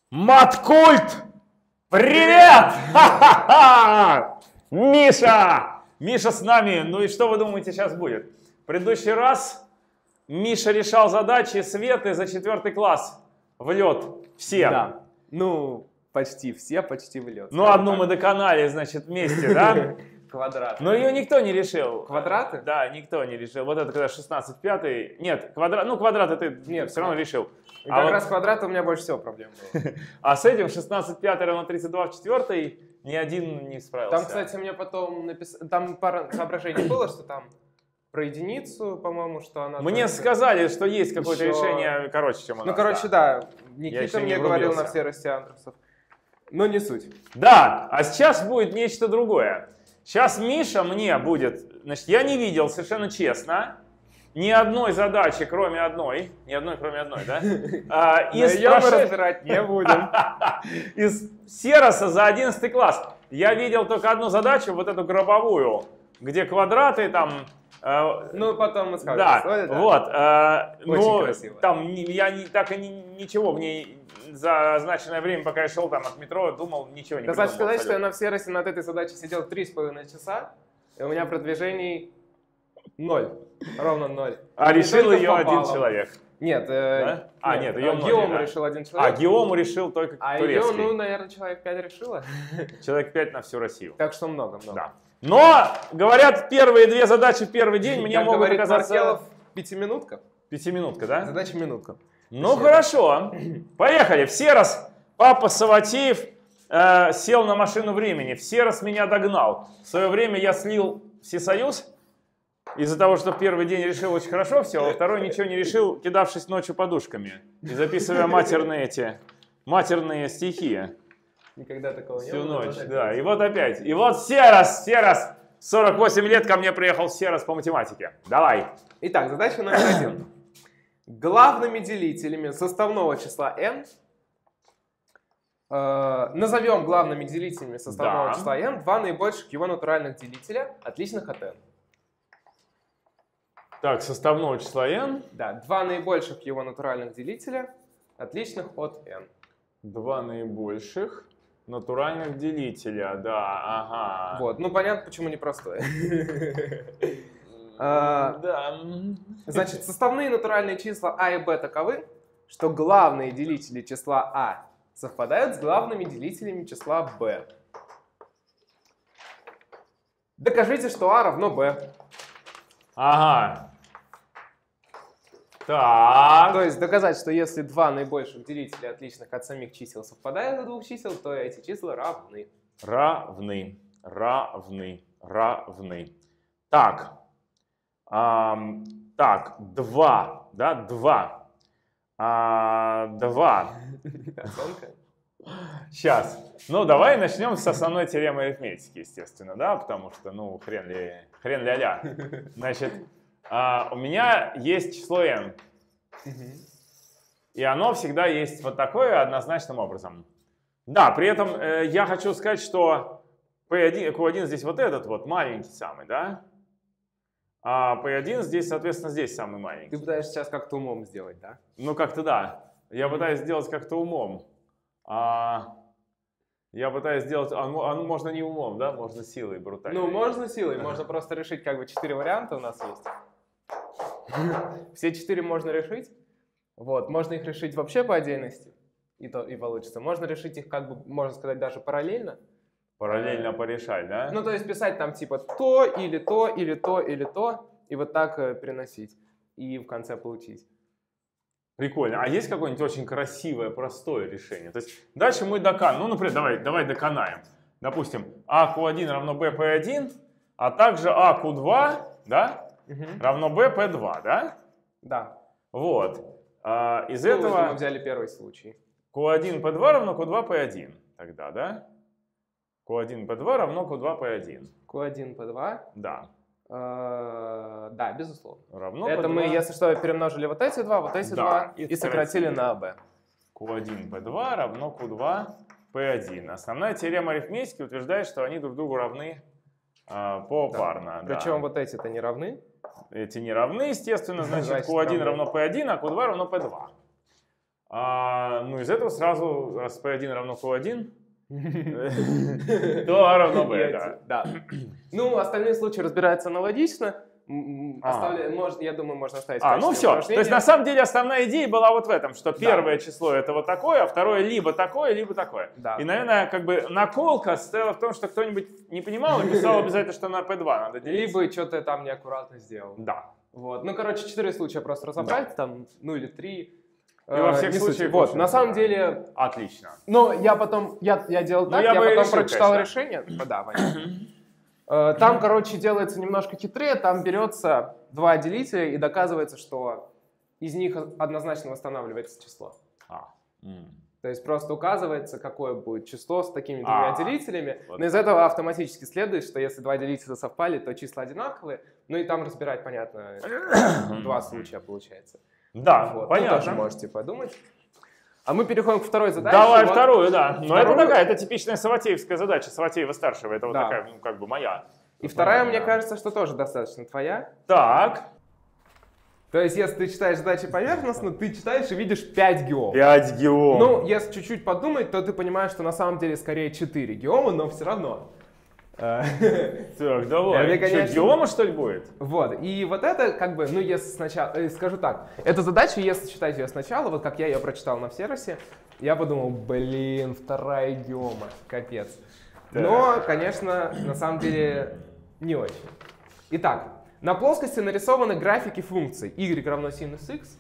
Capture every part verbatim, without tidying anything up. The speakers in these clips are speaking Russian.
Маткульт! Привет! Ха-ха-ха! Миша! Миша с нами. Ну и что вы думаете сейчас будет? В предыдущий раз Миша решал задачи Светы за четвертый класс в лед. Все. Да. Ну, почти все, почти в лед. Ну, одну мы доконали, значит, вместе, да? Квадраты. Но ее никто не решил. Квадраты? Да, никто не решил. Вот это когда шестнадцать пятый. Нет, квадрат. Ну, квадраты ты Нет, все равно решил. И А как вот- раз квадраты у меня больше всего проблем было. А с этим шестнадцать пятый равно тридцать два в четвёртой ни один не справился. Там, кстати, мне потом написали, там пара соображений было, что там про единицу, по-моему, что она... Мне только- сказали, что есть какое-то Еще- решение короче, чем у нас. Ну, короче, да, еще Никита не мне говорил врубился. на все расти антрусов. Но не суть. Да, а сейчас будет нечто другое. Сейчас Миша мне будет... Значит, я не видел, совершенно честно, ни одной задачи, кроме одной. Ни одной, кроме одной, да? А, Но из ее мы прошед- разбирать не будем. Из Сероса за одиннадцатый класс. Я видел только одну задачу, вот эту гробовую, где квадраты там... э, Ну, потом мы скажем. Да, что это. вот. э, Очень ну, красиво. там не- я не, так и ни- ничего в ней за означенное время, пока я шел там от метро, думал, ничего не Достаточно придумал сказать, что я абсолютно. на Всеросе над этой задачей сидел три с половиной часа, и у меня продвижений ноль. Ровно ноль. А Не решил только ее по один баллам. человек. Нет, э, Да? А, нет, ее э, многие, Геому да. решил один А, человек. Геому решил только А ее, турецкий. ну, наверное, человек пять решила. Человек пять на всю Россию. Так что много-много. Да. Но, говорят, первые две задачи в первый день мне Как могут говорит оказаться... Маркелов, пятиминутка. Пятиминутка, да? Задача минутка. Ну хорошо, поехали. В Серос папа Саватеев э, сел на машину времени. В Серос меня догнал. В свое время я слил Всесоюз из-за того, что первый день решил очень хорошо все, а во второй ничего не решил, кидавшись ночью подушками и записывая матерные эти матерные стихи Никогда такого не всю было. ночь. Вот Да, опять. и вот опять. И вот Серос, Серос. сорок восемь лет ко мне приехал Серос по математике. Давай. Итак, задача номер один. Главными делителями составного числа n, э, назовем главными делителями составного Да. числа n два наибольших его натуральных делителя, отличных от n. Так, составного числа n. Да, два наибольших его натуральных делителя, отличных от n. Два наибольших натуральных делителя, да, ага. Вот, ну понятно, почему непростое. А, Да. Значит, составные натуральные числа а и b таковы, что главные делители числа а совпадают с главными делителями числа b. Докажите, что а равно b. Ага. Так. То есть доказать, что если два наибольших делителя, отличных от самих чисел, совпадают у двух чисел, то эти числа равны. Равны, равны, равны. Так. Ам, так, два, да, два. А, два. Оценка. Сейчас. Ну, давай начнем с основной теоремы арифметики, естественно, да, потому что, ну, хрен ли, хрен ля-ля. Значит, а, у меня есть число n, и оно всегда есть вот такое однозначным образом. Да, при этом э, я хочу сказать, что пи один, кью один здесь вот этот вот маленький самый, да, а пи один здесь, соответственно, здесь самый маленький. Ты пытаешься сейчас как-то умом сделать, да? Ну, как-то да. Я пытаюсь сделать как-то умом. А, я пытаюсь сделать... А, ну, а, ну, можно не умом, да? Можно силой брутально. Ну, можно силой, можно просто решить, как бы, четыре варианта у нас есть. Все четыре можно решить. Вот, можно их решить вообще по отдельности, и, то, и получится. Можно решить их, как бы, можно сказать, даже параллельно. Параллельно порешать, да? Ну, то есть писать там типа то, или то, или то, или то, и вот так э, переносить, и в конце получить. Прикольно. А есть какое-нибудь очень красивое, простое решение? То есть дальше мы доканаем. Ну, например, давай, давай доканаем. Допустим, а кью один равно b пи один, а также а кью два, да, Мгм. равно b пи два, да? Да. Вот. А, из Ну, это мы этого взяли первый случай. кью один пи два равно кью два пи один. Тогда, да? кью один пи два равно кью два пи один. кью один пи два. Да. Э, да, безусловно. Равно Это пи мы, два. если что, перемножили вот эти два, вот эти Да, два, и и сократили сократили. на b. кью один пи два равно кью два пи один. Основная теорема арифметики утверждает, что они друг другу равны а, попарно. Да. Причем вот эти-то не равны. Эти не равны, естественно, значит, Значит, кью один равны. равно пи один, а кью два равно пи два. А, ну, из этого сразу, раз пи один равно q один, то а равно b, да. Да. Ну, остальные случаи разбираются аналогично. М, А. оставля- мож- Я думаю, можно оставить. в А, ну качестве все. То упражнения. есть на самом деле основная идея была вот в этом, что первое число это вот такое, а второе либо такое, либо такое. Да. И, наверное, как бы наколка состояла в том, что кто-нибудь не понимал и писал обязательно, что на пи два надо делить. Либо что-то там неаккуратно сделал. Да. Вот. Ну, короче, четыре случая просто разобрать, там, ну или три. И во всех Не суть. случаях Вот, очень на самом здорово. деле, Отлично. ну, я потом, я, я делал Ну, так, я я, бы и потом решил, прочитал конечно. решение. Да, понятно. Э, Там, короче, делается немножко хитрее, там берется два делителя и доказывается, что из них однозначно восстанавливается число. А. М. То есть просто указывается, какое будет число с такими двумя А, делителями. вот Но из этого автоматически следует, что если два делителя совпали, то числа одинаковые. Ну и там разбирать, понятно, два случая получается. Да, Вот. Ну, понятно. тоже можете подумать. А мы переходим к второй задаче. Давай Вот. вторую, да. Но Вторую- это такая, это типичная Саватеевская задача, Саватеева-старшего. Это вот Да. такая, ну, как бы моя. И вторая, Понятно, мне да. кажется, что тоже достаточно твоя. Так, То есть, если ты читаешь задачи поверхностно, ты читаешь и видишь пять геом. пять геом. Ну, если чуть-чуть подумать, то ты понимаешь, что на самом деле скорее четыре геома, но все равно. Э, Так, давай. Это, Что, конечно- геома, что ли, будет? Вот, и вот это, как бы, ну, если сначала, э, скажу так, эта задача, если читать ее сначала, вот как я ее прочитал на Всеросе, я подумал, блин, вторая геома, капец. Но, конечно, на самом деле не очень. Итак, на плоскости нарисованы графики функций y равно синус x.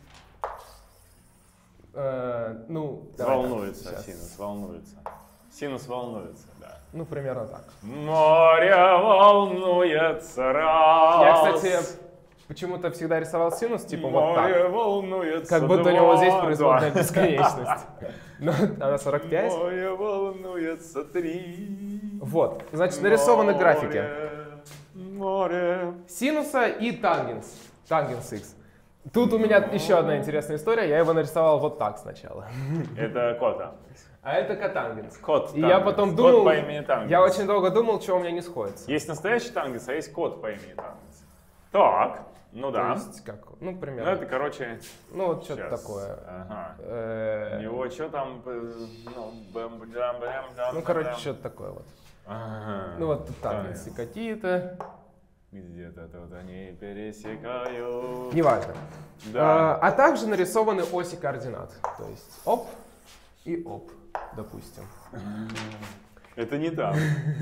Э, ну, давай так, Волнуется сейчас. синус, волнуется. Синус волнуется, да. Ну, примерно так. Море волнуется раз. Я, кстати, почему-то всегда рисовал синус, типа вот так. Море волнуется Как будто у два. него здесь производная Да. бесконечность. Но она сорок пять. Море волнуется три. Вот, значит, нарисованы Море, графики Море. синуса и тангенс. Тангенс x. Тут у меня еще одна интересная история. Я его нарисовал вот так сначала. Это кота. А это котангенс. Кот И я тангенс. потом Кот думал, по имени Тангенс. я очень долго думал, что у меня не сходится. Есть настоящий тангенс, а есть кот по имени Тангенс. Так, ну да. То есть, как, ну, Ну примерно. это, короче, Ну, вот что-то щас. такое. Ага. У Э, него что там? э, Ну, бэм, бэм, бэм, бэм, Ну, короче, бэм. что-то такое вот. Ага. Ну, вот тут тангенсы какие-то. Где-то тут они пересекают. Неважно. Да. А, а также нарисованы оси координат. То есть оп и оп, допустим. Это не там.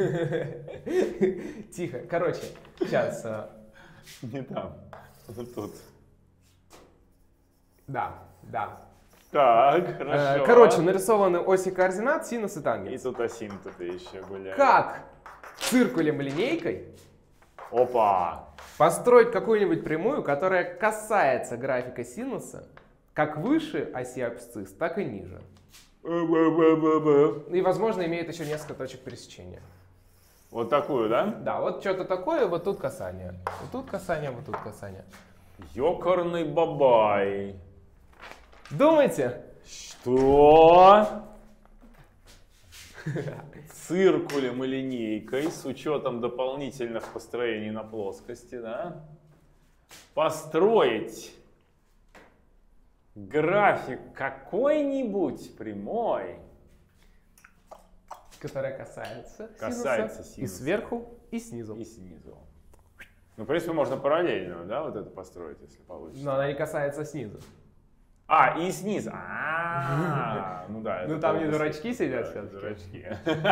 Тихо. Короче, сейчас. Не там. Вот тут. Да, да. Так, Э, хорошо. Короче, нарисованы оси координат, синус и И тангенс. тут осин тут еще гуляет. Как циркулем линейкой Опа! построить какую-нибудь прямую, которая касается графика синуса как выше оси абсцисс, так и ниже. И, возможно, имеет еще несколько точек пересечения. Вот такую, да? Да, вот что-то такое, вот тут касание. Вот тут касание, вот тут касание. Ёкарный бабай. Думайте? Что? Циркулем и линейкой с учетом дополнительных построений на плоскости, да? Построить график какой-нибудь прямой. Которая касается, Касается синуса. И синуса. сверху, и снизу. И снизу. Ну, в принципе, можно параллельную, да, вот это построить, если получится. Но она не касается снизу. А, и снизу. А, ну да. Ну это там не полностью. дурачки сидят Да, сейчас. дурачки.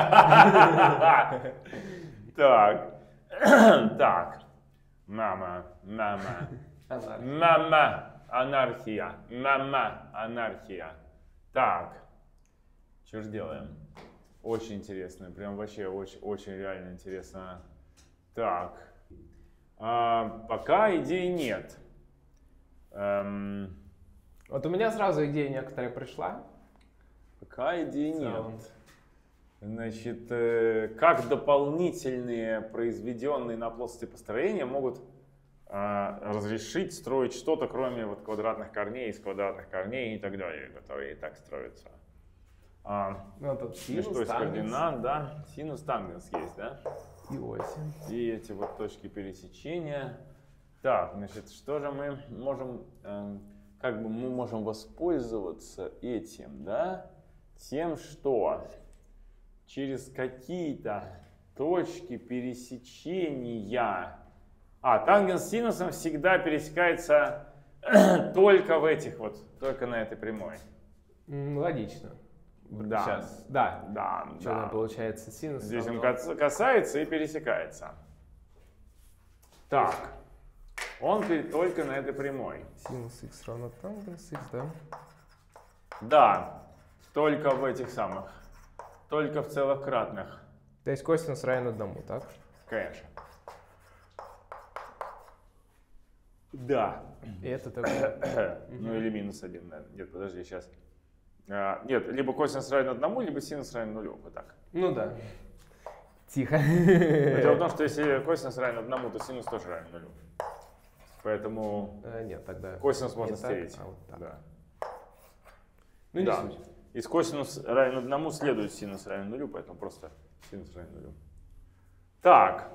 Так. Так. Мама, мама. Мама, анархия. Мама, анархия. Так. Что ж делаем? Очень интересно. Прям вообще очень, очень реально интересно. Так. А, пока идей нет. Эм, Вот у меня сразу идея некоторая пришла. пока идей В целом. нет. Значит, э, как дополнительные произведенные на плоскости построения могут э, разрешить строить что-то, кроме вот квадратных корней, из квадратных корней и так далее, которые и так строятся. А, Ну тут и синус, что из тангенс координат, да? Синус, тангенс есть, да? и оси. И эти вот точки пересечения. Так, значит, что же мы можем... эм, как бы мы можем воспользоваться этим, да, тем, что через какие-то точки пересечения... А, тангенс с синусом всегда пересекается только в этих вот, только на этой прямой. Логично. Да. Сейчас. Да. Да, Что да. там получается синус? Здесь он равно... касается и пересекается. Так. Он только на этой прямой. Синус х равно тангенс х, да? Да. Только в этих самых. Только в целых кратных. То есть косинус равен одному, так? Конечно. Да. И это такое. Ну или минус один, наверное. Нет, подожди, сейчас. А, нет, либо косинус равен одному, либо синус равен нулю. Вот так. Ну да. Тихо. Но дело в том, что если косинус равен одному, то синус тоже равен нулю. Поэтому э, нет, тогда косинус можно так, стереть. а вот так. Да. Ну не Да. суть. Из косинус равен одному следует синус равен нулю, поэтому просто синус равен нулю. Так.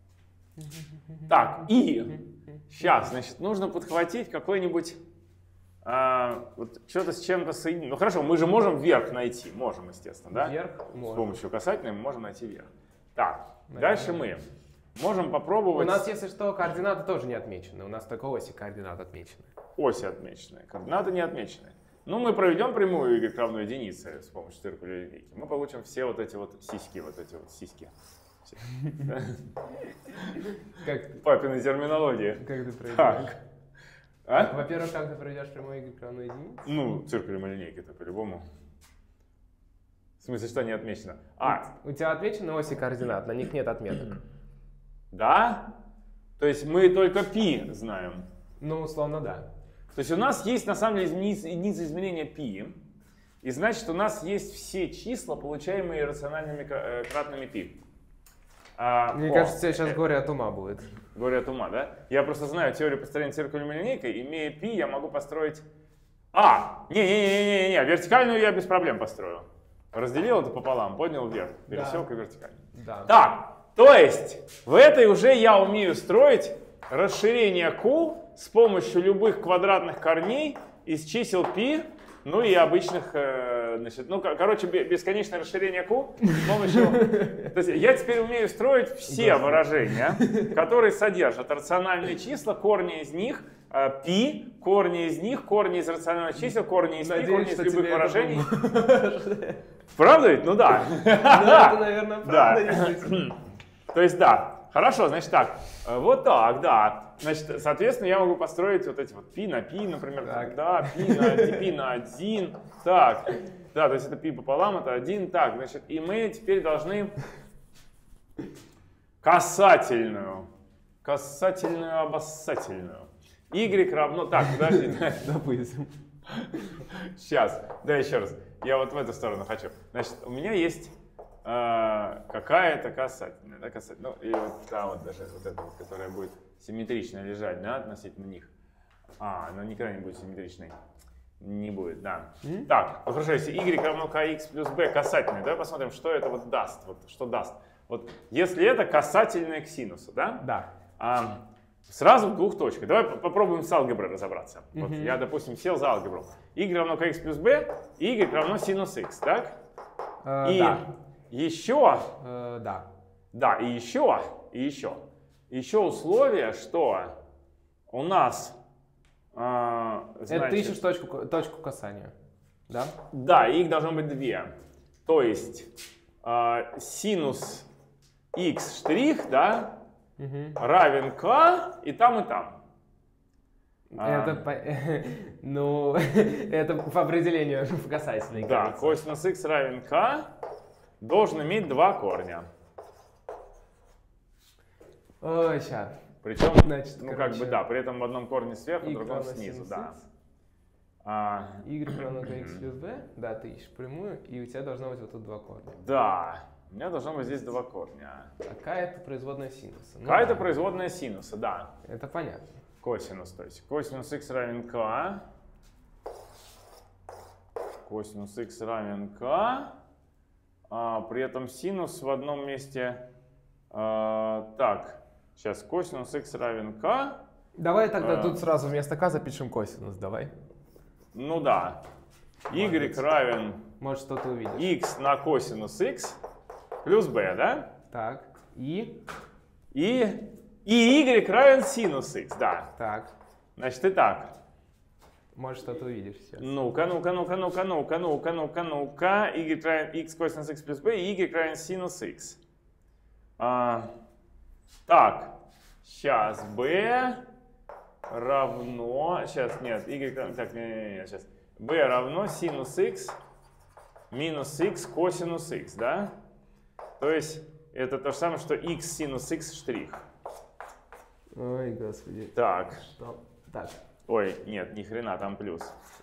Так, и сейчас, значит, нужно подхватить какой-нибудь, а, вот что-то с чем-то соединить. Ну хорошо, мы же можем верх найти, можем, естественно, да? Вверх С можно. помощью касательной мы можем найти верх. Так, Наверное. дальше мы можем попробовать... У нас, если что, координаты тоже не отмечены. У нас только оси координат отмечены. Оси отмеченные, координаты не отмечены. Ну, мы проведем прямую y равно единице с помощью циркуля линейки. Мы получим все вот эти вот сиськи, вот эти вот сиськи. Как, Папиной терминологии. как ты проведешь? Так. А? Во-первых, как ты проведешь прямой y равно единице? Ну, циркулем линейки это по-любому. В смысле, что не отмечено? А, У тебя отмечены оси координат, на них нет отметок. да? То есть мы только π знаем. Ну, условно, да. То есть у нас есть на самом деле единица, единица измерения π. И значит, у нас есть все числа, получаемые рациональными э, кратными π. А, Мне о, кажется, тебе сейчас горе от ума будет. Горе от ума, да? Я просто знаю теорию построения циркулевой линейкой. Имея π, я могу построить... А! Не-не-не-не-не, вертикальную я без проблем построю. Разделил это пополам, поднял вверх, пересек и вертикально. Да. Так, то есть в этой уже я умею строить расширение Q с помощью любых квадратных корней из чисел π, ну и обычных, э, значит, ну, короче, бесконечное расширение Q с помощью... То есть я теперь умею строить все выражения, которые содержат рациональные числа, корни из них, э, π, корни из них, корни из рациональных чисел, корни из π, корни из любых выражений. Правда ведь? Ну да. Ну, это, наверное, правда. Да. Если... То есть да. Хорошо, значит так. Вот так, да. Значит, соответственно, я могу построить вот эти вот π на π, например. Так. Да, π на, π на один. Так. Да, то есть это π пополам, это один. Так, значит, и мы теперь должны касательную, касательную, обоссательную. Y равно... Так, подожди. Допустим. Сейчас, да, еще раз. Я вот в эту сторону хочу. Значит, у меня есть э, какая-то касательная, да, касательная. Ну, и вот та вот даже вот эта вот, которая будет симметрично лежать, да, относительно них. А, она никогда не будет симметричной. Не будет, да. Mm-hmm. Так, ну хорошо, если y равно kx плюс b касательная, давай посмотрим, что это вот даст. Вот, что даст. Вот, если это касательная к синусу, да? Да. А, сразу в двух точках. Давай попробуем с алгеброй разобраться. Mm-hmm. Вот я, допустим, сел за алгебру. Y равно kx плюс b, y равно синус x, так? Э, и да. еще, Э, да. да, и еще, и еще, еще условие, что у нас, э, значит, Это ты ищешь точку, точку касания, да? да, их должно быть две. То есть э, синус x штрих, да, Угу. равен k и там, и там. Это, А, по, ну, это по определению в касательной. да, кажется. косинус x равен k должен иметь два корня. Ой, сейчас. Причем, Значит, ну короче, как бы да, при этом в одном корне сверху, в y другом равно снизу, синус да. x. А, Y равно kx плюс b, да, ты ищешь прямую, и у тебя должно быть вот тут два корня. да, у меня должно быть здесь два корня. Какая это производная синуса? Ну, К это да, производная синуса, да. это понятно. Косинус, то есть косинус x равен k. Косинус x равен k. А, при этом синус в одном месте. А, так, сейчас косинус x равен k. Давай тогда А. тут сразу вместо k запишем косинус, давай. Ну да. Y равен Может, что-то увидишь. x на косинус x плюс b, да? Так. И? И, и y равен синус x, да. Так. Значит, и так. Может, что-то увидишь сейчас. Ну-ка, ну-ка, ну-ка, ну-ка, ну-ка, ну-ка, ну-ка, ну-ка. Y равен x косинус x плюс b, и y равен синус x. А, так, сейчас b равно... Сейчас, нет, y равен... Так, нет, нет, нет, сейчас. b равно синус x минус x косинус x, да? То есть это то же самое, что x синус x штрих. Ой, господи. Так. Что? Так. Ой, нет, ни хрена, там плюс.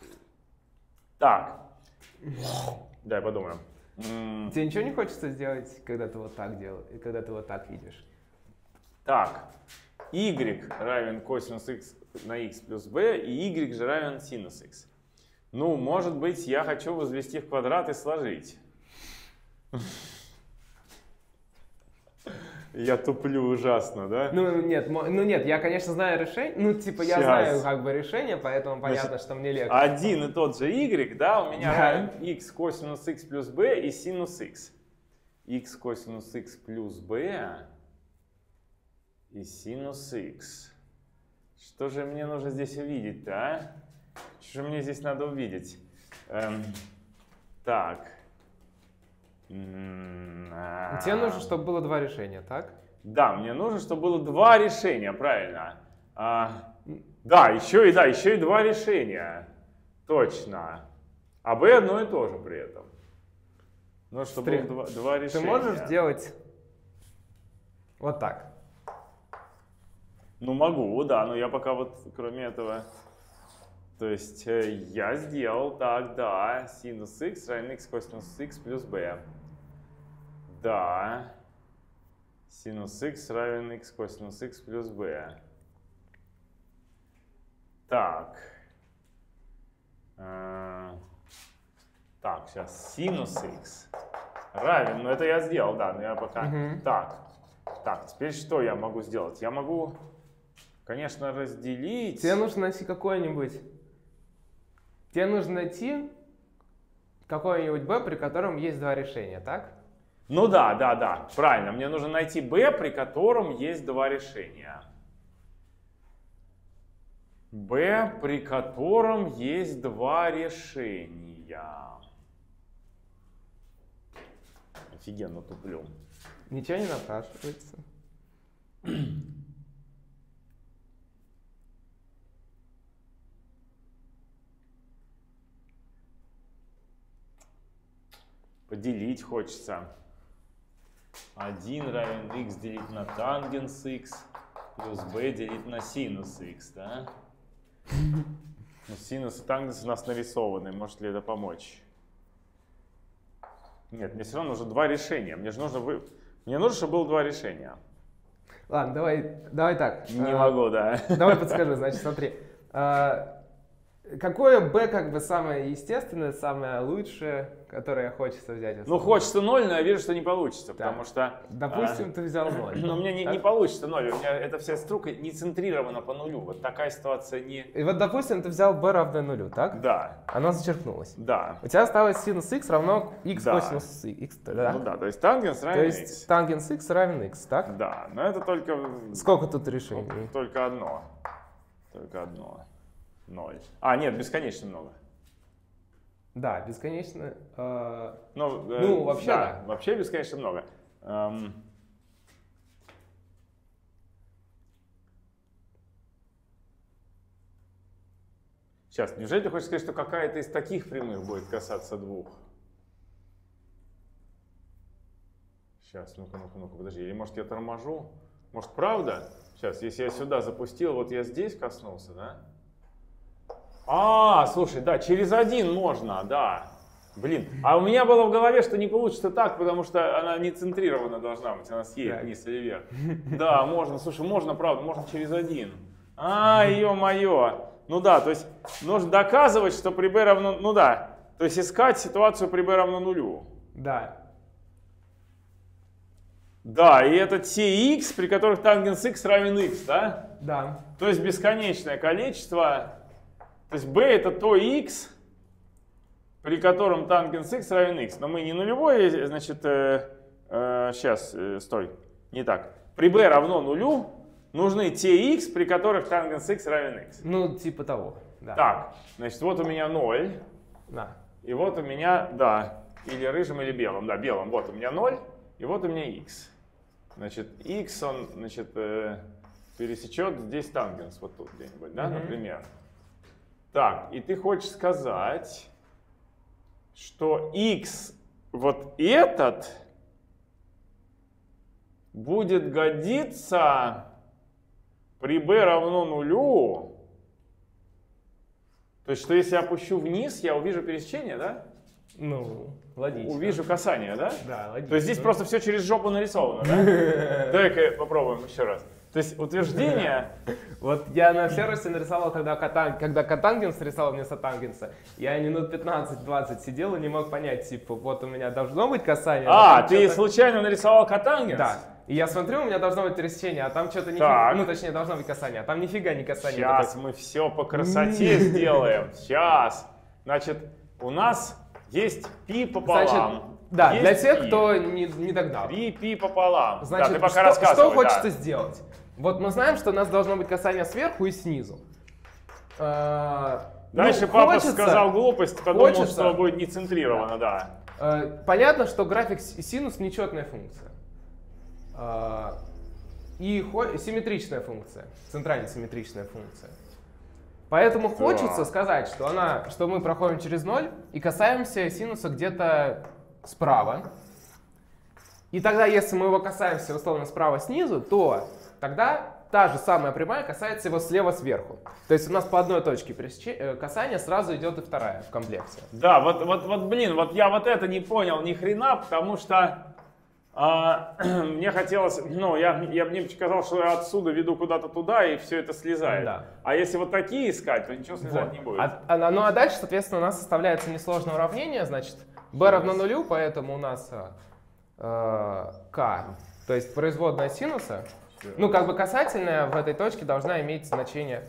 Так. Дай подумаем. М, Тебе ничего не хочется сделать, когда ты вот так делаешь, и когда ты вот так видишь? Так. Y равен косинус x на x плюс b, и y же равен синус x. Ну, может быть, я хочу возвести в квадрат и сложить. Я туплю ужасно, да? Ну нет, мо- ну нет, я, конечно, знаю решение. Ну, типа, я Щас. знаю как бы решение, поэтому понятно, Значит, что мне легче. Один и тот же y, да, у меня Да. равен x косинус x плюс b и синус x. X косинус x плюс b и синус x. Что же мне нужно здесь увидеть-то, а? Что же мне здесь надо увидеть? Эм, так. М, а. Тебе нужно, чтобы было два решения, так? Да, мне нужно, чтобы было два решения, правильно. А, да, еще и да, еще и два решения. Точно. А b одно и то же при этом. Ну, чтобы Смотри, было два, два решения. Ты можешь сделать вот так. Ну, могу, да, но я пока вот, кроме этого... То есть э, я сделал так, да, синус x равен x косинус x плюс b. Да. Синус x равен x косинус x плюс b. Так. Э, так, сейчас синус x равен, ну это я сделал, да, но я пока... Мгм. Так, так, теперь что я могу сделать? Я могу, конечно, разделить... Тебе нужно найти какой-нибудь... Тебе нужно найти какой-нибудь b, при котором есть два решения, так? Ну да, да, да, правильно. Мне нужно найти b, при котором есть два решения. b, при котором есть два решения. Офигенно туплю. Ничего не напрашивается. Поделить хочется. один равен x делить на тангенс x плюс b делить на синус x, да? Ну, синус и тангенс у нас нарисованы. Может ли это помочь? Нет, мне все равно нужно два решения. Мне же нужно... Вы... Мне нужно, чтобы было два решения. Ладно, давай, давай так. Не э, могу, да. Давай подскажу, значит, смотри. Э, Какое b как бы самое естественное, самое лучшее, которое хочется взять? Ну, хочется ноль, но я вижу, что не получится, Так. потому что... Допустим, а, ты взял ноль. Но у меня не, так? не получится ноль. У меня эта вся струка не центрирована по нулю. Вот такая ситуация не... И вот, допустим, ты взял b равное нулю, так? Да, Оно зачеркнулось. да. У тебя осталось синус x равно x Да. косинус x, да? Ну да, то есть тангенс То равен есть x. тангенс x равен x, так? Да, но это только... Сколько тут решений? Только одно. Только одно. Ноль. А, нет, бесконечно много. Да, бесконечно. э, Ну, э, Ну, вообще да. Вообще бесконечно много. Эм, Сейчас, неужели ты хочешь сказать, что какая-то из таких прямых будет касаться двух? Сейчас, ну-ка, ну-ка, ну-ка, подожди. Или может я торможу? Может, правда? Сейчас, если я сюда запустил, вот я здесь коснулся, да? А, слушай, да, через один можно, да. Блин, а у меня было в голове, что не получится так, потому что она не центрирована должна быть, она съедет Так. вниз или вверх. Да, можно, слушай, можно, правда, можно через один. А, ё-моё. Ну да, то есть нужно доказывать, что при b равно, ну да, то есть искать ситуацию при b равно нулю. Да. Да, и это те x, при которых тангенс x равен x, да? Да. То есть бесконечное количество То есть b это то x, при котором тангенс x равен x. Но мы не нулевой, значит, э, э, сейчас, э, стой, не так. При b равно нулю нужны те x, при которых тангенс x равен x. Ну, типа того, да. Так, значит, вот у меня ноль. Да. И вот у меня, да, или рыжим, или белым. Да, белым. Вот у меня ноль, и вот у меня x. Значит, x, он, значит, э, пересечет здесь тангенс, вот тут где-нибудь, да, mm-hmm. например. Так, и ты хочешь сказать, что x, вот этот, будет годиться при b равно нулю. То есть, что если я опущу вниз, я увижу пересечение, да? Ну, логично. Увижу касание, да? Да, логично. То есть здесь просто все через жопу нарисовано, да? Давай-ка попробуем еще раз. То есть утверждение... Вот я на сервисе нарисовал, когда котан, когда котангенс рисовал вместо тангенса, я минут пятнадцать-двадцать сидел и не мог понять, типа, вот у меня должно быть касание. А, ты случайно нарисовал котангенс? Да. И я смотрю, у меня должно быть пересечение, а там что-то нифига, ну точнее должно быть касание, а там нифига не касание. Сейчас мы все по красоте сделаем. Сейчас. Значит, у нас есть пи пополам. Значит, да, есть для тех, пи. кто не, не догнал. три пи пополам. Значит, да, ты пока что, рассказывай, что хочется да. сделать? Вот мы знаем, что у нас должно быть касание сверху и снизу. А, Дальше ну, папа хочется, сказал глупость, подумал, хочется, что будет не центрировано, да. да. А, понятно, что график синус нечетная функция. А, и симметричная функция, центрально симметричная функция. Поэтому да. хочется сказать, что, она, что мы проходим через ноль и касаемся синуса где-то справа. И тогда, если мы его касаемся условно справа снизу, то тогда та же самая прямая касается его слева сверху. То есть у нас по одной точке касания сразу идет и вторая в комплекте. Да, вот, вот, вот блин, вот я вот это не понял ни хрена, потому что а, мне хотелось, ну, я, я мне казалось, что я отсюда веду куда-то туда, и все это слезает. Да. А если вот такие искать, то ничего слезать вот. не будет. А, а, ну а дальше, соответственно, у нас составляется несложное уравнение, значит, b равно нулю, поэтому у нас э, k, то есть производная синуса, ну, как бы касательная в этой точке должна иметь значение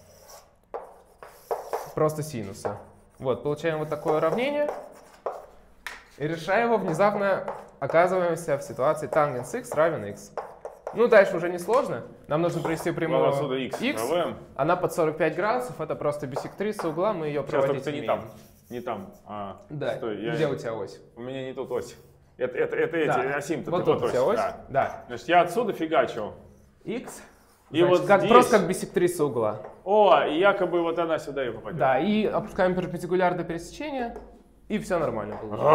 просто синуса. Вот, получаем вот такое уравнение. И решая его, внезапно оказываемся в ситуации тангенс x равен x. Ну, дальше уже не сложно. Нам нужно провести прямую x. x. Она под сорок пять градусов. Это просто биссектриса угла. Мы ее проводить не там. Не там. А, да. Стой, Где я... у тебя ось? У меня не тут ось. Это, это, это эти да. осим-то. Вот тут вот у тебя ось. Да. Да. Значит, я отсюда фигачу. X. И Значит, вот как, здесь... просто как биссектриса угла. О, и якобы вот она сюда и попадет. Да, и опускаем перпендикуляр до пересечения, и все нормально получается.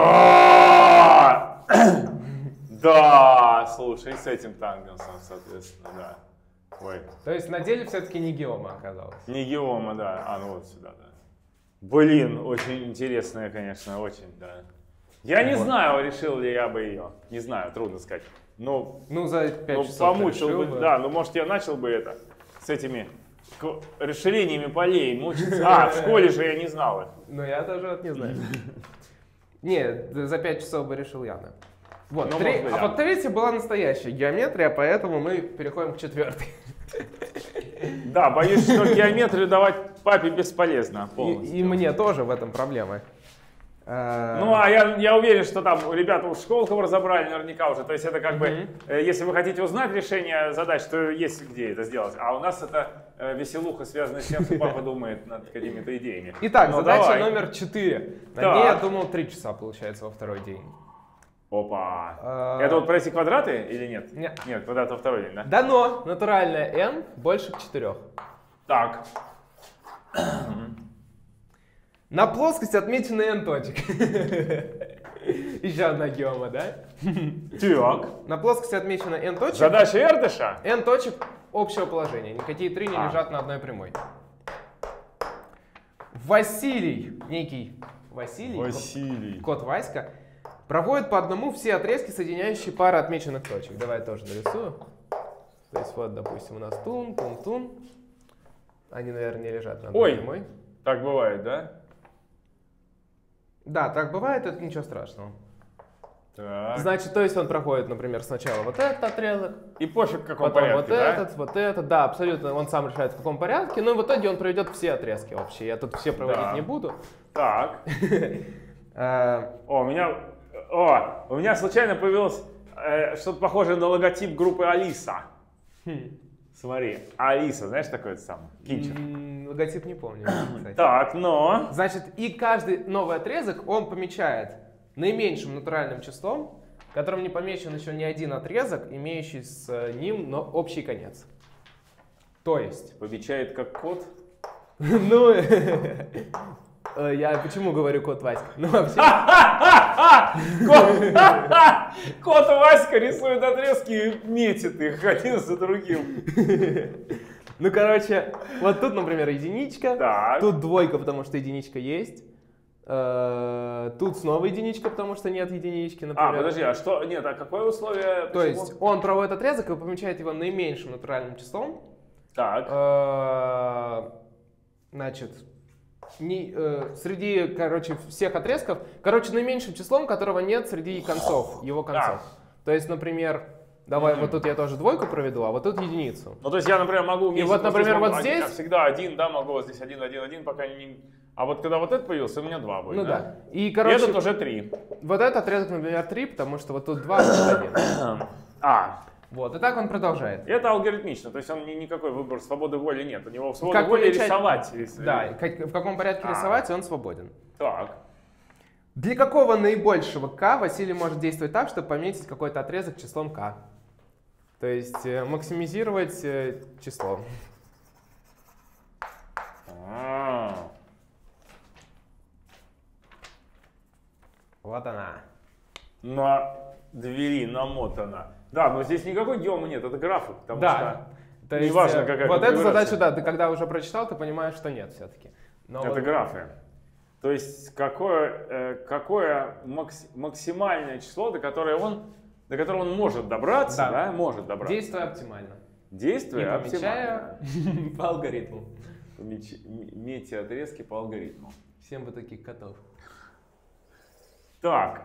Да, слушай, с этим тангенсом, соответственно, да. Ой. То есть на деле все-таки не геома оказалось. Не геома, да. А, ну вот сюда, да. Блин, очень интересная, конечно, очень, да. Я не вот. знаю, решил ли я бы ее. Не знаю, трудно сказать. Ну, ну за пять ну, часов помучил бы, бы, да, ну может я начал бы это с этими расширениями полей мучиться. А, в школе же я не знал их. Ну я тоже вот не знаю. Нет, за пять часов бы решил явно. Вот, ну, три, быть, а да. вот третья была настоящая геометрия, поэтому мы переходим к четвертой. Да, боюсь, что геометрию давать папе бесполезно полностью. И, и мне тоже в этом проблема. Ну, а я, я уверен, что там ребята уж школку разобрали наверняка уже. То есть это как mm-hmm. бы, если вы хотите узнать решение задач, то есть где это сделать. А у нас это веселуха, связанная с тем, что папа думает над какими-то идеями. Итак, ну, задача давай. номер четыре. На так. ней, я думал, три часа получается во второй день. Опа. А... Это вот про эти квадраты или нет? Нет. Нет, квадрат во второй день, да? Дано натуральное n больше четырех. Так. На плоскости отмечены n точек. Еще одна геома, да? Так. На плоскости отмечено n точек. Задача Эрдыша? N точек общего положения. Никакие три не а. лежат на одной прямой. Василий, некий Василий, Василий. Кот, кот Васька, проводит по одному все отрезки, соединяющие пары отмеченных точек. Давай я тоже нарисую. То есть вот, допустим, у нас тун, тун, тун. Они, наверное, не лежат на одной Ой, прямой. Так бывает, да? Да, так бывает, это ничего страшного. Так. Значит, то есть он проходит, например, сначала вот этот отрезок, И пофиг в каком потом порядке, вот да? этот, вот этот, да, абсолютно, он сам решает в каком порядке, ну и в итоге он проведет все отрезки вообще, я тут все проводить Да. не буду. Так. Э, О, у меня, о, у меня случайно появилось э, что-то похожее на логотип группы Алиса. хм, Смотри, Алиса, знаешь, такой это самый? Кинчер. м, Логотип не помню, кстати. Так, но... Значит, и каждый новый отрезок он помечает наименьшим натуральным числом, которым не помечен еще ни один отрезок, имеющий с ним, но общий конец. То есть... Помечает как кот. Ну, я почему говорю кот Васька? Ну, вообще... Кот Васька рисует отрезки и метит их один за другим. Ну, короче, вот тут, например, единичка, Так. тут двойка, потому что единичка есть, э, тут снова единичка, потому что нет единички, например. А, подожди, а что? Нет, а какое условие? То есть он проводит отрезок и помечает его наименьшим натуральным числом. Так. Э, Значит, не, э, среди, короче, всех отрезков, короче, наименьшим числом, которого нет среди концов, его концов. То есть, например, давай вот тут я тоже двойку проведу, а вот тут единицу. Ну, то есть я, например, могу... И вот, например, вот один, здесь- как всегда один, да, могу вот здесь один, один, один, пока не... А вот когда вот этот появился, у меня два будет, Ну да? да. И, И короче, этот уже три. вот этот отрезок, например, три, потому что вот тут два, а тут один. А, Вот, и так он продолжает. это алгоритмично, то есть он ни- никакой выбор свободы воли нет. У него свобода Как воли помечать- рисовать. если- Да, и как- в каком порядке А. рисовать, он свободен. Так. Для какого наибольшего k Василий может действовать так, чтобы пометить какой-то отрезок числом k? То есть э, максимизировать э, число. А, Вот она. на двери намотано. Да, но здесь никакой геома нет, это график, потому Да. То есть, неважно, э, какая вот эту конфигурация. задачу, да, ты когда уже прочитал, ты понимаешь, что нет все-таки. Но что это вот- графы. То есть какое, э, какое макс- максимальное число, до которого он, до которого он может добраться, Да. да, может добраться. действуя оптимально. Действие И оптимально. помечая по алгоритму. Помечи- м- Мети отрезки по алгоритму. Всем бы таких котов. Так.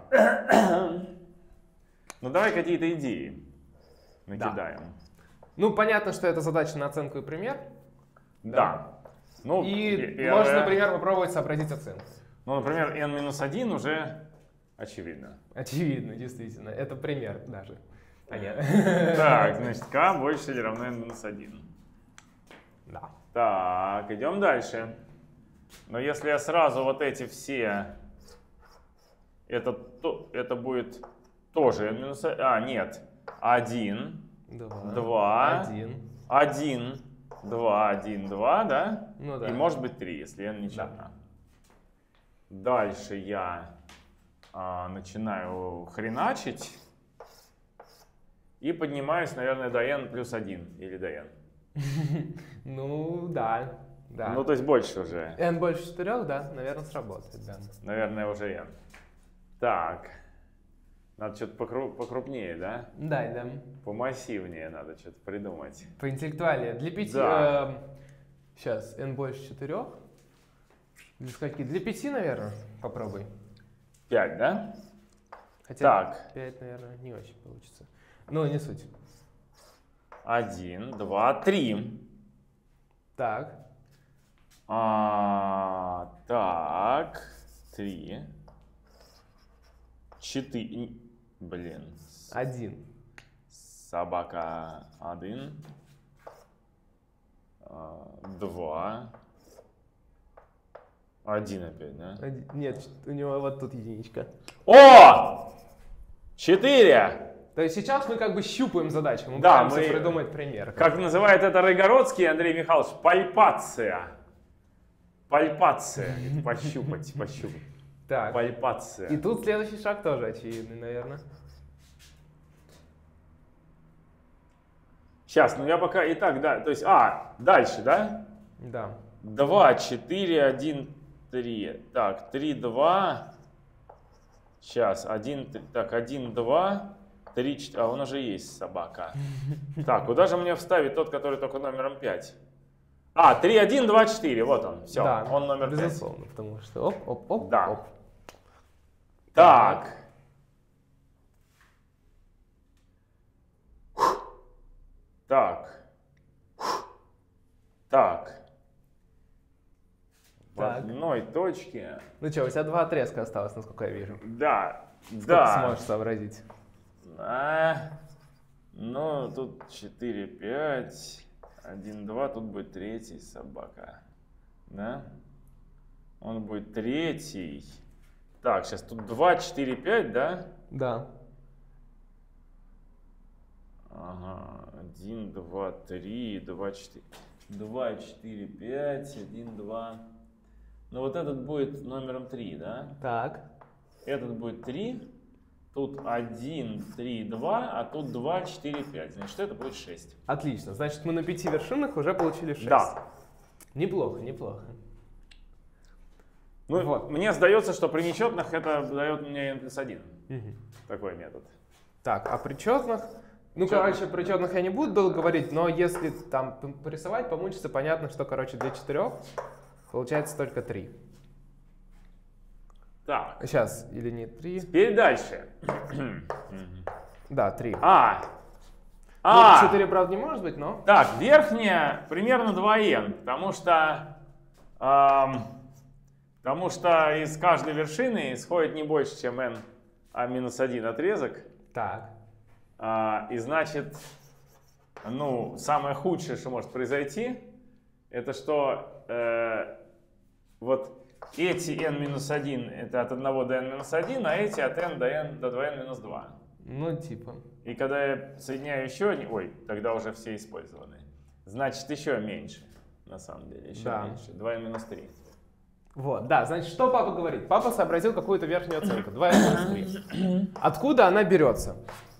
Ну давай какие-то идеи накидаем. Ну, понятно, что это задача на оценку и пример. Да. Ну, И пе- первое- можно, например, попробовать сообразить оценку. Ну, например, эн минус один уже очевидно. Очевидно, действительно. Это пример даже. А нет. Так, значит, k больше или равно эн минус один. Да. Так, идем дальше. Но если я сразу вот эти все, это, то, это будет тоже n минус один. А, нет. один, Два. Два. Один. один, два, один, два, да? Ну да. И может быть три, если n не черна. Дальше я а, начинаю хреначить и поднимаюсь, наверное, до n плюс один или до n. Ну, да. Да. Ну, то есть больше уже. n больше четырех, да, наверное, сработает, да. Наверное, уже n. Так. Надо что-то покру- покрупнее, да? Да, да. Помассивнее надо что-то придумать. Поинтеллектуальнее. Для пяти... Да. сейчас, n больше четырех. Для скольки? Для пяти, наверное, попробуй. пять, да? Хотя Так. пять, наверное, не очень получится. Ну, не суть. один, два, три. Так. А, так. три. четыре. Блин. Один. Собака один. А, два. Один опять, да? Один. Нет, у него вот тут единичка. О! Четыре! То есть сейчас мы как бы щупаем задачу, мы Да, пытаемся мы- придумать пример. Как называет это Райгородский Андрей Михайлович, пальпация. Пальпация. Пощупать, пощупать. Так. Пальпация. И тут следующий шаг тоже очевидный, наверное. Сейчас, ну я пока и так, да, то есть, а, дальше, да? Да. два, четыре, один, три. Так, три, два. Сейчас, один, так, один, два, три, четыре. А он уже есть собака. Так, куда же мне вставить тот, который только номером пять? А, три, один, два, четыре. Вот он. Все, Да, он номер пять. безусловно, потому что оп, оп, оп, Да. оп. Так. Так. Так. В Так. одной точке. Ну что, у тебя два отрезка осталось, насколько я вижу. Да. Сколько Да. сможешь сообразить? А, ну, тут четыре, пять, один, два, тут будет третий собака. Да? Он будет третий. Так, сейчас тут два, четыре, пять, да? Да. Ага, один, два, три, два, четыре. два, четыре, пять, один, два. Ну вот этот будет номером три, да? Так. Этот будет три. Тут один, три, два, а тут два, четыре, пять. Значит, это будет шесть. Отлично. Значит, мы на пяти вершинах уже получили шесть. Да. Неплохо, неплохо. Ну, Вот. мне сдается, что при нечетных это дает мне n плюс один. Угу. Такой метод. Так, а при четных? Ну, Четных. короче, при четных я не буду долго говорить, но если там порисовать, помучиться, понятно, что, короче, для четырех получается только три. Так. Сейчас, или не три? Теперь дальше. Да, три. А. Ну, А. четыре, правда, не может быть, но... Так, верхняя примерно два эн, потому что, эм, потому что из каждой вершины исходит не больше, чем n, а минус один отрезок. Так. А, и значит, ну, самое худшее, что может произойти, это что э, вот эти n минус один это от одного до n минус один, а эти от n до n до два эн минус два. Ну, типа. И когда я соединяю еще, не- ой, тогда уже все использованы. Значит, еще меньше, на самом деле, еще Да. меньше. два эн минус три. Вот, да, значит, что папа говорит? Папа сообразил какую-то верхнюю оценку, два эн минус три. Откуда она берется?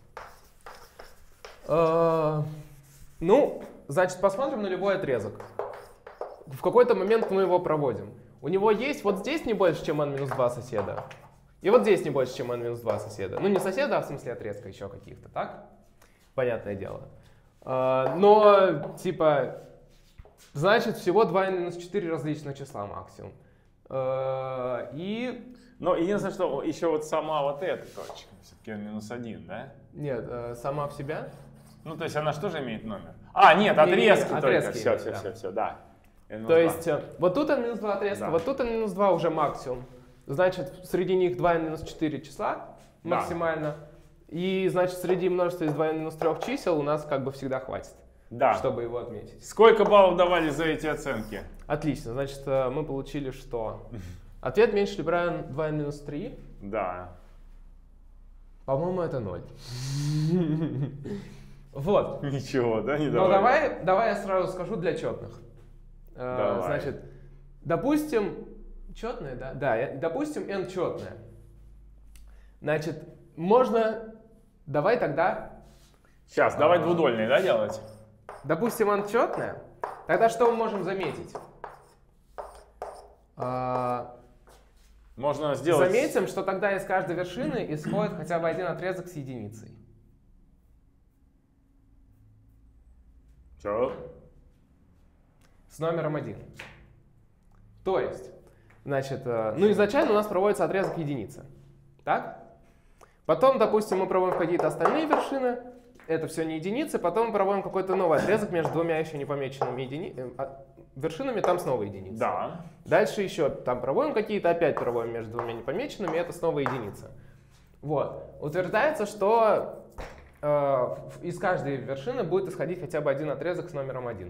Э, Ну, значит, посмотрим на любой отрезок. В какой-то момент мы его проводим. У него есть вот здесь не больше, чем n минус два соседа. И вот здесь не больше, чем n минус два соседа. Ну, не соседа, а в смысле отрезка еще каких-то, так? Понятное дело. Э, Но, типа, значит, всего два эн минус четыре различных числа максимум. Э, И... Но единственное, что еще вот сама вот эта точка, все-таки n минус один, да? Нет, э, сама в себя. Ну, то есть она же тоже имеет номер. А, нет, Не, не, не, отрезки только. отрезки Все, имеет, все, да. все, все, да. n минус То два. есть э, вот тут n минус два отрезка, Да. вот тут n минус два уже максимум. Значит, среди них два эн минус четыре числа Да. максимально. И значит, среди множества из два эн минус три чисел у нас как бы всегда хватит, Да. чтобы его отметить. Сколько баллов давали за эти оценки? Отлично, значит, э, мы получили, что ответ меньше либо равен два эн минус три. Да. По-моему, это ноль. Вот. Ничего, да, не Но давали? давай, давай я сразу скажу для четных. Э, Давай. Значит, допустим, четное, да? Да, я- допустим, n четное. Значит, можно, давай тогда, Сейчас, давай А. двудольный, да, делать? допустим, n четное, тогда что мы можем заметить? А, Можно сделать... Заметим, что тогда из каждой вершины исходит хотя бы один отрезок с единицей. Че? С номером один. То есть, значит, э, ну изначально у нас проводится отрезок единицы. Так? Потом, допустим, мы проводим какие-то остальные вершины. Это все не единицы. Потом мы проводим какой-то новый отрезок между двумя еще не помеченными едини... э, а- вершинами. Там снова единица. Да. Дальше еще там проводим какие-то, опять проводим между двумя непомеченными. Это снова единица. Вот. Утверждается, что э, в- из каждой вершины будет исходить хотя бы один отрезок с номером один.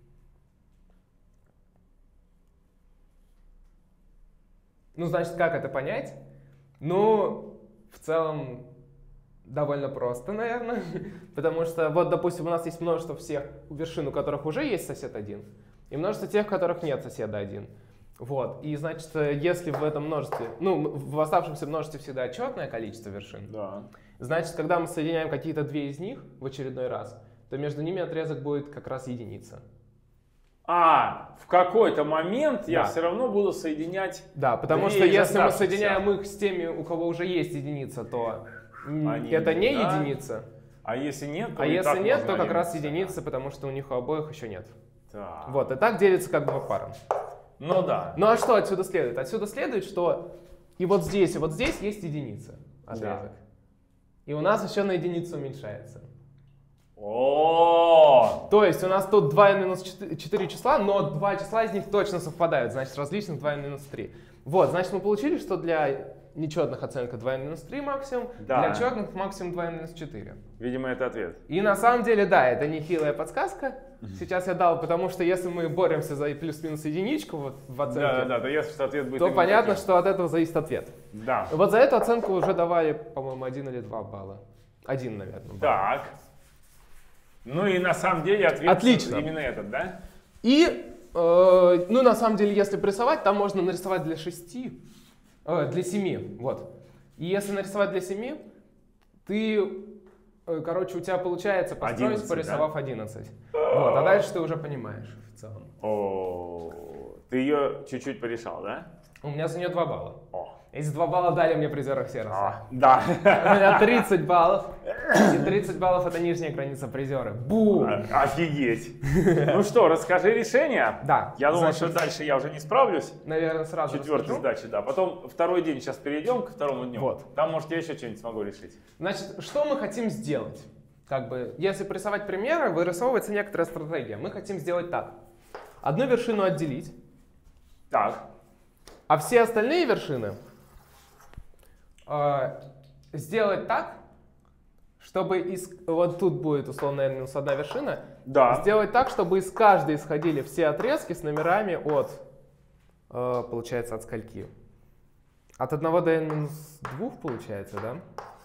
Ну, значит, как это понять? Ну, в целом, довольно просто, наверное. Потому что, вот, допустим, у нас есть множество всех вершин, у которых уже есть сосед один, и множество тех, у которых нет соседа один. Вот. И, значит, если в этом множестве, ну, в оставшемся множестве всегда отчетное количество вершин, Да. значит, когда мы соединяем какие-то две из них в очередной раз, то между ними отрезок будет как раз единица. А, в какой-то момент я Да. все равно буду соединять... Да, потому Две что из если мы оставшихся. соединяем их с теми, у кого уже есть единица, то м, Они это не не, да. единица. А если нет, то А и если так нет, можно то как раз одиннадцать, единица, потому что у них у обоих еще нет. да. Так. Вот, и так делится как бы по парам. Ну да. Ну а что отсюда следует? Отсюда следует, что и вот здесь, и вот здесь есть единица отрезок. И у нас еще на единицу уменьшается. О, То есть у нас тут два эн минус четыре числа, но два числа из них точно совпадают, значит различных два эн минус три. Вот, значит мы получили, что для нечетных оценка два эн минус три максимум, Да. для четных максимум два эн минус четыре. видимо, это ответ. И на самом деле, да, это нехилая подсказка. Сейчас я дал, потому что если мы боремся за плюс-минус единичку вот в оценке, Да, да, да, то ясно, что ответ будет то именно понятно, таким. что от этого зависит ответ. Да. Вот за эту оценку уже давали, по-моему, один или два балла. Один, наверное. балл. Так. Ну и на самом деле ответ Отлично. именно этот, да? И, э, ну, на самом деле, если порисовать, там можно нарисовать для шести, э, для семи, вот. И если нарисовать для семи, ты, э, короче, у тебя получается построить, одиннадцать, порисовав одиннадцать. Вот, а дальше ты уже понимаешь в целом. О, ты ее чуть-чуть порешал, да? У меня за нее два балла. О. Эти два балла дали мне призера Ксероса. А, да. У меня тридцать баллов. И тридцать баллов это нижняя граница призера. Бум! Офигеть. Ну что, расскажи решение. Да. Я думал, значит, что дальше я уже не справлюсь. наверное, сразу Четвертой расскажу. сдачи, да. Потом второй день, сейчас перейдем ко второму дню. Вот. Там, может, я еще что-нибудь смогу решить. Значит, что мы хотим сделать? Как бы, если порисовать примеры, вырисовывается некоторая стратегия. Мы хотим сделать так. Одну вершину отделить, Так. а все остальные вершины э, сделать так, чтобы из... Вот тут будет условно n минус одна вершина. Да. Сделать так, чтобы из каждой исходили все отрезки с номерами от, э, получается, от скольки? От одного до n минус двух, получается, да?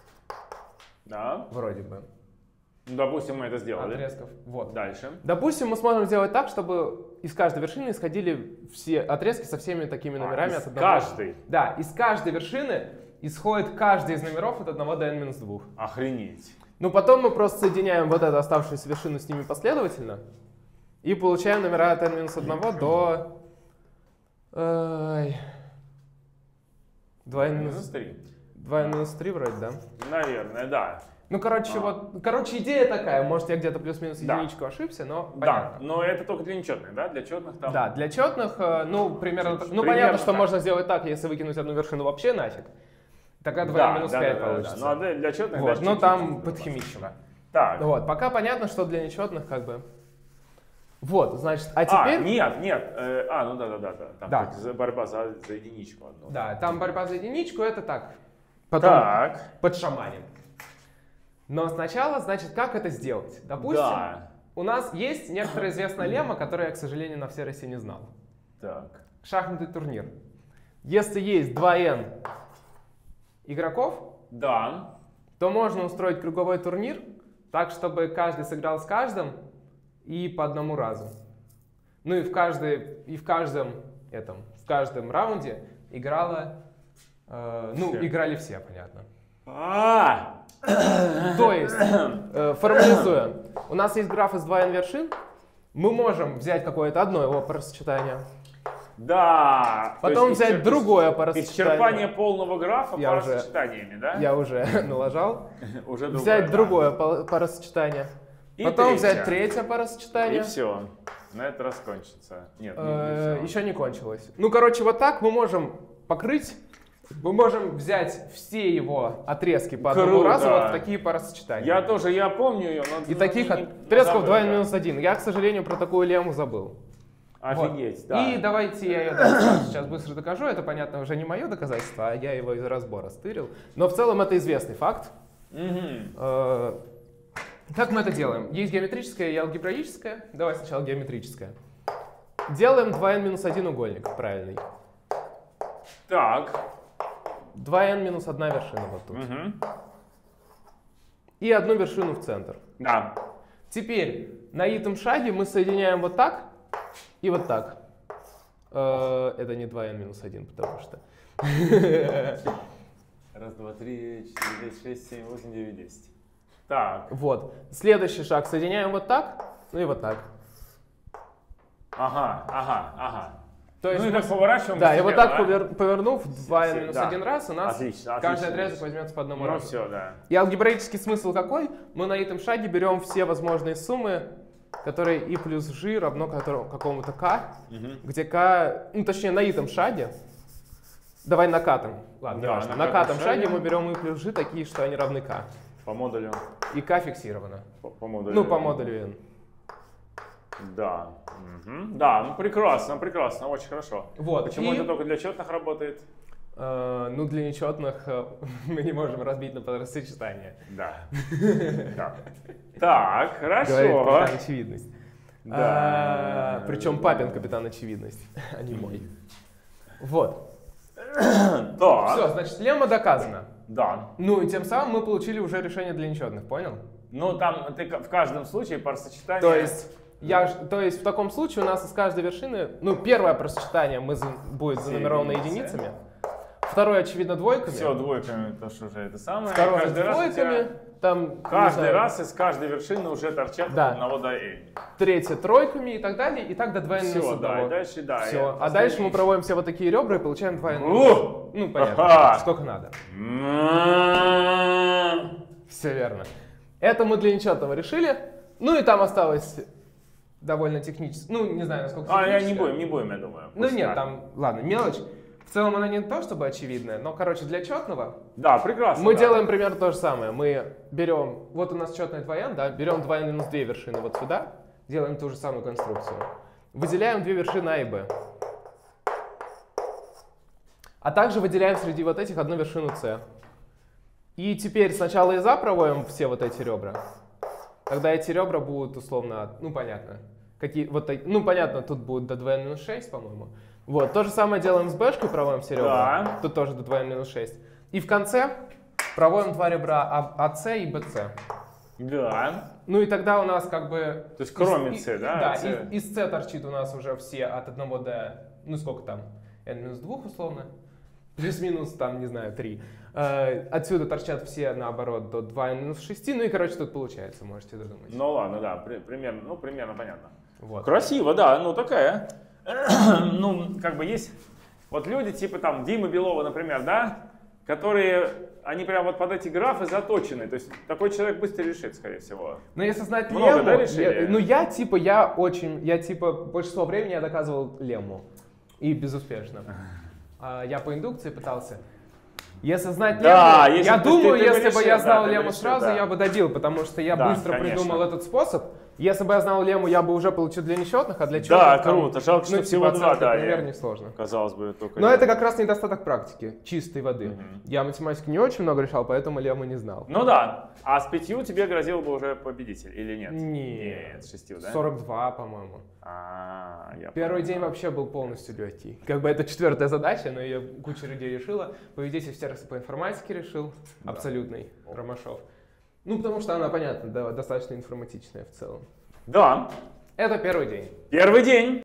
Да. Вроде бы. Ну, допустим, мы это сделали. Отрезков. Вот. Дальше. Допустим, мы сможем сделать так, чтобы из каждой вершины исходили все отрезки со всеми такими номерами А, от из одного. каждой? Да, из каждой вершины исходит каждый из номеров от одного до n минус двух. Охренеть. Ну, потом мы просто соединяем вот эту оставшуюся вершину с ними последовательно и получаем номера от n минус одного до ой, два эн минус три. два эн минус три вроде, да? Наверное, да. Ну, короче, А. вот, короче, идея такая. Может, я где-то плюс-минус Да. единичку ошибся, но Да, понятно. но это только для нечетных, да? Для четных там. Да, для четных, э, ну, примерно, так- ну, Примерно понятно, что так. можно сделать так, если выкинуть одну вершину вообще нафиг. Тогда два Да, минус да, пять да, да, да. получится. Ну, а для, для четных, Вот, да, но чуть-чуть там другое. подхимичено. Так. Вот, пока понятно, что для нечетных как бы... Вот, значит, а А, теперь... нет, нет. э, а, ну да, да, да, да. Там Да. как за- борьба за, за единичку одну. Да, там борьба за единичку, это так. Потом Так. подшаманим. Но сначала, значит, как это сделать? Допустим, Да. у нас есть некоторая известная лемма, которую я, к сожалению, на всей России не знал. Так. Шахматный турнир. Если есть два эн игроков, Да. то можно устроить круговой турнир так, чтобы каждый сыграл с каждым и по одному разу. Ну и в, каждой, и в каждом этом, в каждом раунде играла, э, ну, Все. играли все, понятно. А, То есть, э, формализуя, у нас есть граф из два эн вершин, мы можем взять какое-то одно его парасочетание, да. То потом есть взять исчерп- другое Исчерпание парасочетание. полного графа Я уже- парасочетаниями, да? Я уже налажал. Уже другое, Взять да. другое па- парасочетание. И Потом третье. взять третье И парасочетание. все. На этот раз кончится. Нет, не, Э, не всё. Еще не кончилось. Ну, короче, вот так мы можем покрыть, мы можем взять все его отрезки по одному Круто. разу вот в такие парасочетания. Я тоже, я помню ее, но... И но таких не- не- отрезков забыл, два эн да. минус один. Я, к сожалению, про такую лему забыл. Офигеть, Вот. да. И давайте я ее так, сейчас быстро докажу. Это, понятно, уже не мое доказательство, а я его из разбора стырил. Но в целом это известный факт. Мгм. Э, Как мы это делаем? Есть геометрическое и алгебраическое. Давай сначала геометрическое. Делаем два эн минус один угольник, правильный. Так. два эн минус одна вершина вот тут. Мгм. И одну вершину в центр. Да. Теперь на итом шаге мы соединяем вот так и вот так. Э, Это не два эн минус один, потому что... Раз, два, три, четыре, пять, шесть, семь, восемь, девять, десять. Так. Вот. Следующий шаг соединяем вот так, ну и вот так. Ага, ага, ага. То есть ну и мы- так поворачиваем. Да, и вот постепенно, так да? повер- повернув два эн минус Да. один раз, у нас Отлично, каждый отлично, отрезок отлично. возьмется по одному Ну разу. все, да. И алгебраический смысл какой? Мы на этом шаге берем все возможные суммы, которые и плюс g равно которому- какому-то k, Мгм. где k, ну точнее на этом шаге, давай накатом, ладно, Да, неважно, на на катом катом шаге шаге. мы берем и плюс g такие, что они равны k. По модулю. И k фиксировано. По, по модулю. Ну, по модулю n. Да. Угу. Да, ну прекрасно, прекрасно, очень хорошо. Вот. Почему и, это только для четных работает? Э, ну, для нечетных э, мы не можем разбить на подрасочетание. Да. Да. Так, Говорит хорошо. капитан очевидность. Да. А, причем папин капитан очевидность, а не мой. Вот. Так. Все, значит, лемма доказана. Да. Ну и тем самым мы получили уже решение для нечетных, понял? Ну, там ты в каждом случае парсочетание... То есть, я, ж- то есть в таком случае у нас из каждой вершины, ну, первое парсочетание мы за- будет занумеровано единицы. единицами, второе, очевидно, двойками, Все, двойками, то что уже это самое. второе Каждый раз у двойками, тебя- там, не Каждый знаю, раз из каждой вершины уже торчат Да. от одного до n. третье тройками и так далее, и так до два n минус Все, да, одного. и дальше, да. Все. и А дальше мы проводим все вот такие ребра и получаем два n минус. Ух! Ну, понятно, Ага. сколько надо. М-м-м. Все верно. Это мы для нечетного решили. Ну и там осталось довольно технически. Ну, не знаю, насколько А, я не техническое. будем, не будем, я думаю. Ну Пусть нет, так. там, ладно, мелочь. В целом она не то чтобы очевидная, но, короче, для четного Да, прекрасно. мы да. делаем примерно то же самое. Мы берем, вот у нас четная два n, да, берем два n минус две вершины вот сюда, делаем ту же самую конструкцию. Выделяем две вершины а и b. А также выделяем среди вот этих одну вершину c. И теперь сначала из А проводим все вот эти ребра. Тогда эти ребра будут условно, ну понятно. Какие, вот, так- ну понятно, тут будет до два n минус шесть, по-моему. Вот, то же самое делаем с бэшкой, проводим все ребра. Да. Тут тоже до два n минус шесть. И в конце проводим два ребра А- АС и БС. Да. Ну и тогда у нас как бы... То есть кроме из- С, и- да, Да, С? из, из С торчит у нас уже все от одного до, ну сколько там, n минус два условно. Плюс-минус там, не знаю, три. Э, Отсюда торчат все, наоборот, до два n минус шесть. Ну и, короче, тут получается, можете додумать. Ну ладно, да, при- примерно, ну примерно понятно. Вот. Красиво, да, ну такая. Ну, как бы есть вот люди типа там Димы Белова, например, да, которые, они прям вот под эти графы заточены. То есть такой человек быстро решит, скорее всего. Но если знать Много, лемму, да, решили? я- ну я типа, я очень, я типа, большинство времени я доказывал лемму. И безуспешно. А, я по индукции пытался. Если знать Да, лемму, если я ты- думаю, ты- ты бы если бы решил, я да, знал ты бы лемму решил, сразу, да. я бы добил, потому что я Да, быстро конечно. придумал этот способ. Если бы я знал лемму, я бы уже получил для нечетных, а для четных Да, там, круто. Жалко, что ну, всего типа, два, оценка, да. например, я- несложно. Казалось бы, только... Но это как раз недостаток практики, чистой воды. Мгм. Я математику не очень много решал, поэтому лемму не знал. Ну да. А с пятью тебе грозил бы уже победитель или нет? Нет. Нет, с шестью, да? сорок два, по-моему. А, я Первый понял. день вообще был полностью легкий. Как бы это четвертая задача, но ее куча людей решила. Победитель в сервисе по информатике решил. Да. Абсолютный. Ромашов. Ну, потому что она, понятно, да, достаточно информатичная в целом. Да. Это первый день. Первый день.